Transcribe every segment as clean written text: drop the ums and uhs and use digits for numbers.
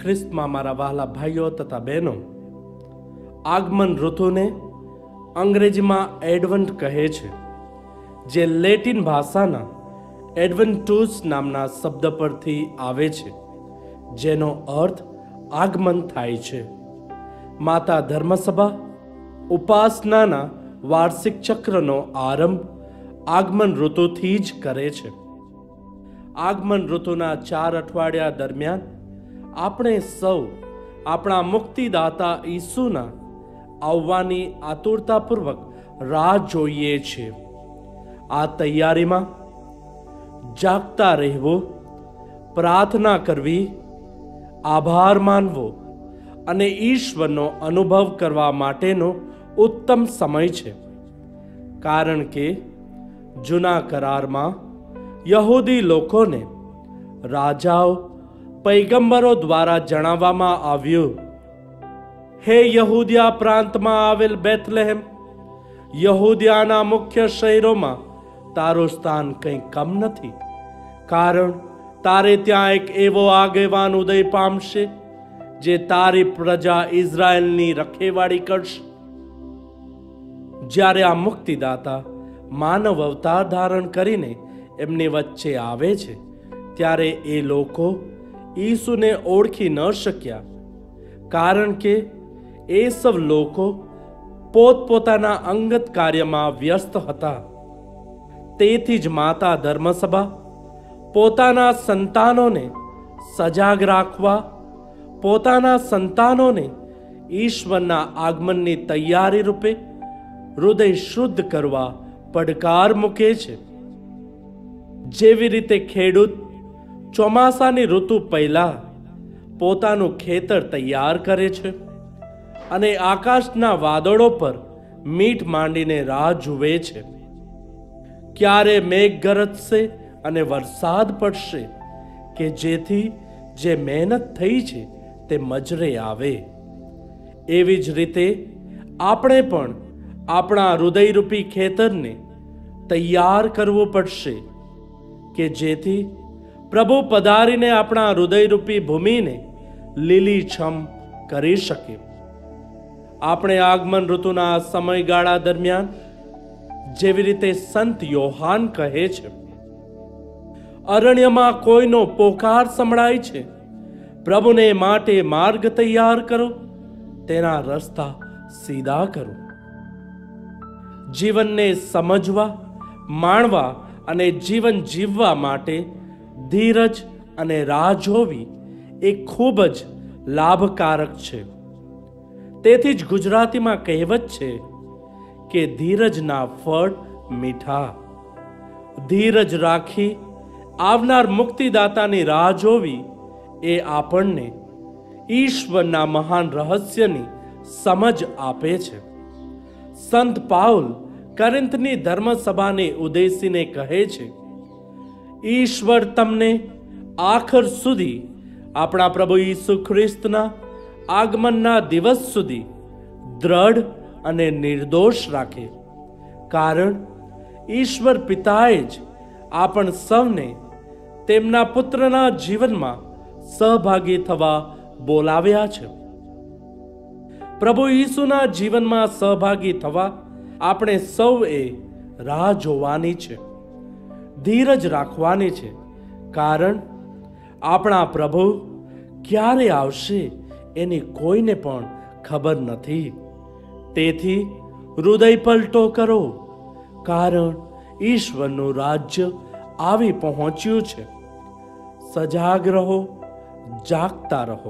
ખ્રિસ્તમાં મારા વહાલા ભાઈઓ તથા બહેનો, આગમન ઋતુને અંગ્રેજીમાં એડવન્ટ કહે છે, જે લેટિન ભાષાના એડવન્ટુસ નામના શબ્દ પરથી આવે છે, જેનો અર્થ આગમન થાય છે. માતા ધર્મસભા ઉપાસનાના વાર્ષિક ચક્રનો આરંભ આગમન ઋતુથી જ કરે છે. આગમન ઋતુના 4 અઠવાડિયા દરમિયાન આપણે સૌ આપણા મુક્તિદાતા ઈસુના આવવાની આતુરતાપૂર્વક રાહ જોઈએ છીએ. આ તૈયારીમાં જાગતા રહેવું, પ્રાર્થના કરવી, આભાર માનવો અને ઈશ્વરનો અનુભવ કરવા માટેનો ઉત્તમ સમય છે. કારણ કે જૂના કરારમાં યહૂદી લોકોને રાજાઓ, પૈગંબરો દ્વારા જણાવવામાં આવ્યું, હે યહૂદિયા પ્રાંતમાં આવેલ બેથલેહેમ, યહૂદિયાના મુખ્ય શહેરોમાં તારું સ્થાન કંઈ કમ નથી, કારણ તારે ત્યાં એક એવો આગેવાન ઉદય પામશે જે તારી પ્રજા ઇઝરાયલની રખેવાળી કરશે. જ્યારે આ મુક્તિદાતા માનવ અવતાર ધારણ કરીને એમની વચ્ચે આવે છે, ત્યારે એ લોકો ઈસુને ઓળખી ન શક્યા, કારણ કે એ સૌ લોકો પોતપોતાના અંગત કાર્યમાં વ્યસ્ત હતા. તેથી જ માતા ધર્મસભા પોતાના સંતાનોને સજાગ રાખવા, પોતાના સંતાનોને ઈશ્વરના આગમનની તૈયારી રૂપે હૃદય શુદ્ધ કરવા પડકાર મૂકે છે. જેવી રીતે ખેડૂત ચોમાસાની ઋતુ પહેલા પોતાનું ખેતર તૈયાર કરે છે અને આકાશના વાદળો પર મીટ માંડીને રાહ જુએ છે, ક્યારે મેઘ ગરજશે અને વરસાદ પડશે, કે જેથી જે મહેનત થઈ છે તે મજરે આવે. એવી જ રીતે આપણે પણ આપણા હૃદયરૂપી ખેતરને તૈયાર કરવું પડશે, કે જેથી પ્રભુ પધારીને આપણા હૃદયરૂપી ભૂમિને લીલીછમ કરી શકે. આપણે આગમન ઋતુના સમયગાળા દરમિયાન જેવી રીતે સંત યોહાન કહે છે, અરણ્યમાં કોઈનો પોકાર સંભળાય છે, પ્રભુને માટે માર્ગ તૈયાર કરો, તેના રસ્તા સીધા કરો. જીવનને સમજવા, માણવા અને જીવન જીવવા માટે ધીરજ અને રાહ જોવી એ ખૂબ જ લાભકારક છે. તેથી જ ગુજરાતીમાં કહેવત છે કે ધીરજના ફળ મીઠા. ધીરજ રાખી આવનાર મુક્તિદાતાની રાહ જોવી એ આપણને ઈશ્વરના મહાન રહસ્યની સમજ આપે છે. સંત પાઉલ કરિન્થની ધર્મસભાને ઉદ્દેશીને કહે છે, ઈશ્વર તમને આખર સુધી આપણા પ્રભુ ઈસુ ખ્રિસ્તના આગમનના દિવસ સુધી દ્રઢ અને નિર્દોષ રાખે, કારણ ઈશ્વર પિતાએ જ આપણ સૌને તેમના પુત્રના જીવનમાં સહભાગી થવા બોલાવ્યા છે. પ્રભુ ઈસુના જીવનમાં સહભાગી થવા આપણે સૌએ રાહ જોવાની છે, ધીરજ રાખવાની છે, કારણ આપણા પ્રભુ ક્યારે આવશે એની કોઈને પણ ખબર નથી. તેથી હૃદય પલટો કરો, કારણ ઈશ્વરનું રાજ્ય આવી પહોંચ્યું છે. સજાગ રહો, જાગતા રહો.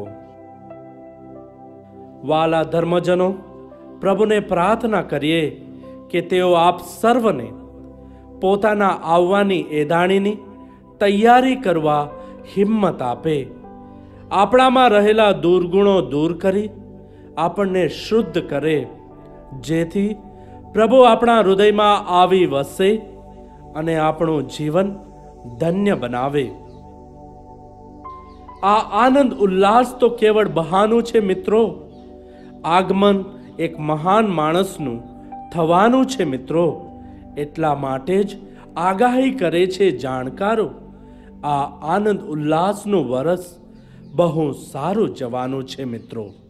વાલા ધર્મજનો, પ્રભુને પ્રાર્થના કરીએ કે તેઓ આપ સર્વને પોતાના આવવાની એદાણીની તૈયારી કરવા હિંમત આપે, આપણામાં રહેલા દુર્ગુણો દૂર કરી આપણને શુદ્ધ કરે, જેથી પ્રભુ આપણા હૃદયમાં આવી વસે અને આપણું જીવન ધન્ય બનાવે. આ આનંદ ઉલ્લાસ તો કેવળ બહાનું છે મિત્રો. આગમન એક મહાન માણસનું થવાનું છે મિત્રો. એટલા માટે જ આગાહી કરે છે જાણકારો, આ આનંદ ઉલ્લાસનું વરસ બહુ સારું જવાનું છે મિત્રો.